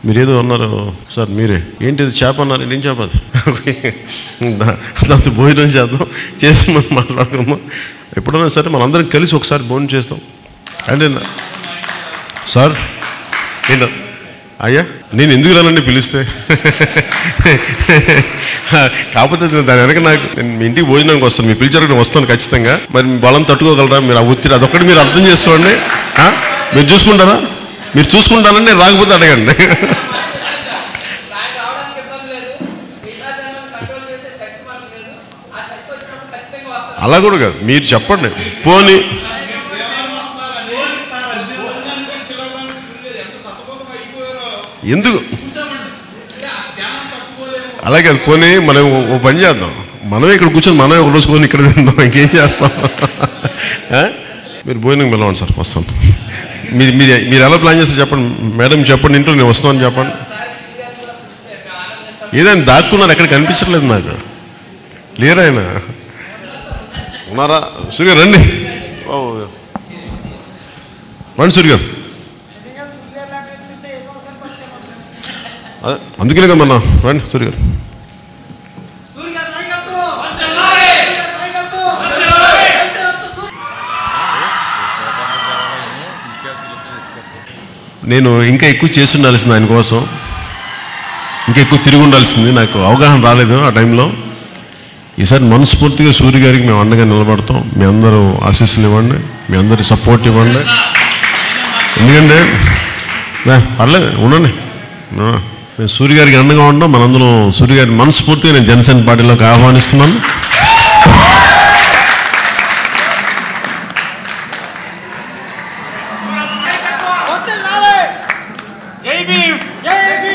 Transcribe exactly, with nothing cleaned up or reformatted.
మీరేదో అన్నారు సార్, మీరే ఏంటిది చేప అన్నారు, నేను చేప అది దాంతో భోజనం చేద్దాం, చేసి మనం మాట్లాడుకుందాం. ఎప్పుడైనా సరే మనందరం కలిసి ఒకసారి భోజనం చేస్తాం. అంటే సార్ ఏంటో అయ్యా నేను ఎందుకు రానండి పిలిస్తే, కాకపోతే దాని వెనక నాకు నేను మీ ఇంటికి భోజనానికి వస్తాను, మీరు పిలిచారు నేను వస్తాను ఖచ్చితంగా. మరి మీ బలం తట్టుకోగలరా మీరు? ఆ ఒత్తిడి అదొక్కటి మీరు అర్థం చేసుకోండి. మీరు చూసుకుంటారా? మీరు చూసుకుంటానండి, రాకపోతే అడగండి. అలా కూడా కాదు, మీరు చెప్పండి. పోనీ ఎందుకు అలాగే పోనీ మనం ఓ పని చేద్దాం, మనమే ఇక్కడ కూర్చొని మనమే ఒక రోజు పోనీ ఇక్కడ తిందాం, ఇంకేం చేస్తాం. మీరు భోజనం పిలవండి సార్, వస్తాను. మీరు మీరు మీరు ఎలా ప్లాన్ చేస్తే చెప్పండి మేడం, చెప్పండి ఇంట్లో నేను వస్తాను చెప్పండి. ఏదైనా దాక్కున్నారు, ఎక్కడ కనిపించట్లేదు నాకు. లేరు ఆయన ఉన్నారా? సూర్య గారు రండి, రండి సూర్య గారు. అందుకనే కదా మన రండి సూర్య గారు. నేను ఇంకా ఎక్కువ చేసి ఉండాల్సింది ఆయన కోసం, ఇంకా ఎక్కువ తిరిగి ఉండాల్సింది. నాకు అవగాహన రాలేదు ఆ టైంలో. ఈసారి మనస్ఫూర్తిగా సూర్య గారికి మేము అండగా నిలబడతాం. మీ అందరూ ఆశీస్సులు ఇవ్వండి, మీ అందరి సపోర్ట్ ఇవ్వండి. ఎందుకంటే పర్లేదు ఉండండి, మేము సూర్య గారికి అండగా ఉండడం. మనందరం సూర్య గారి మనస్ఫూర్తిగా నేను జనసేన పార్టీలోకి ఆహ్వానిస్తున్నాను. జై భీమ్, జై భీమ్.